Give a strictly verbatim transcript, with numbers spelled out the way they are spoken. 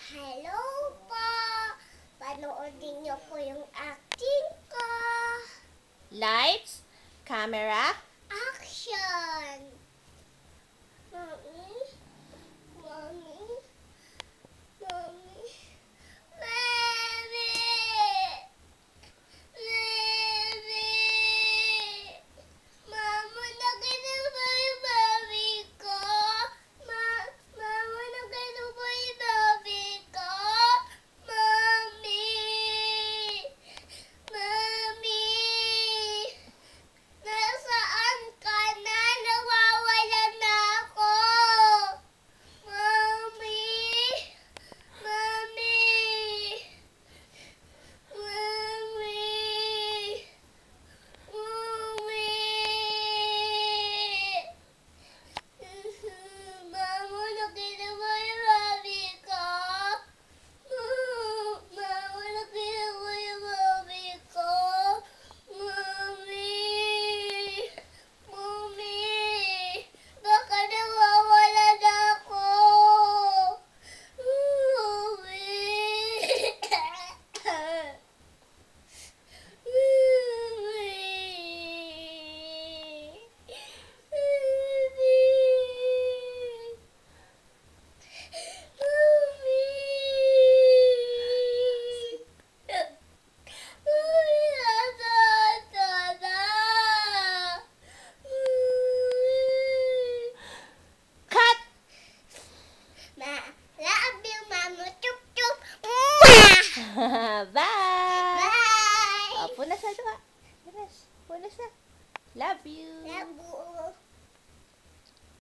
Hello po! Panoodin niyo po yung acting ko. Lights, camera, Action! Mommy? Mommy? Mommy? Mommy! Mommy! Mama, nakita ba yung mommy ko? Ma Mama, nakita ba yung mommy ko? Mommy! Mommy! Nasaan ka na? Nawawala na ako! Mommy! Mommy! Mommy! Mommy! Mama, nakita mo yung mommy ko? Mama, nakita mo yung mommy ko? Mommy! Mommy! Baka nawawala na ako! Mommy! cut! Love you, Mama. Chup, chup. Bye! Bye! Oh, punas na ito. Punas. Punas na. Love you. Love you.